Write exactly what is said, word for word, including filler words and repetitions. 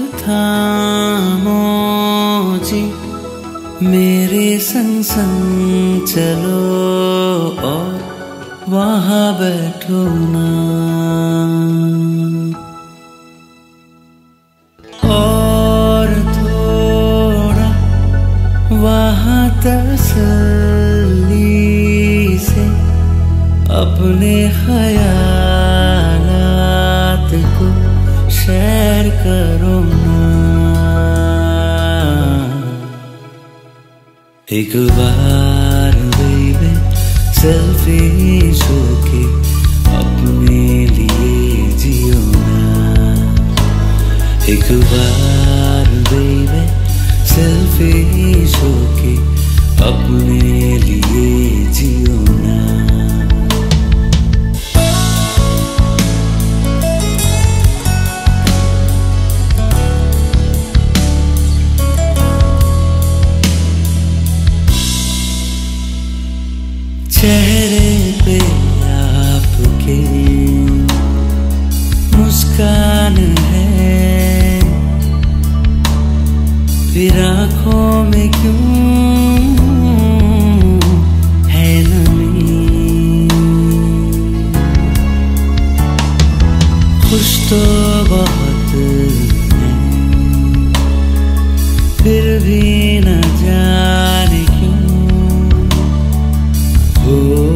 थामो जी, मेरे संग संग चलो और वहाँ बैठो ना। और थोड़ा वहाँ तसल्ली से अपने ख्यालात को शेयर करो ना। एक बार बेबी सेल्फिश होके अपने लिए जियो ना। एक बार बेबी सेल्फिश होके अपने लिए जियो ना। चेहरे पे आपके मुस्कान है, फिर आँखों में क्यों है नमी। खुश तो बहुत है, फिर भी न जाने क्यों। Oh